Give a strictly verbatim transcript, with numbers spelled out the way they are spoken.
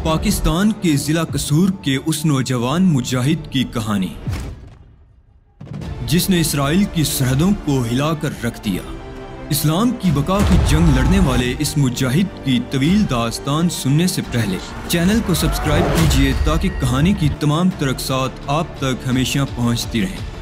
पाकिस्तान के जिला कसूर के उस नौजवान मुजाहिद की कहानी जिसने इसराइल की सरहदों को हिलाकर रख दिया। इस्लाम की बका की जंग लड़ने वाले इस मुजाहिद की तवील दास्तान सुनने से पहले चैनल को सब्सक्राइब कीजिए ताकि कहानी की तमाम तरक्सात आप तक हमेशा पहुंचती रहें।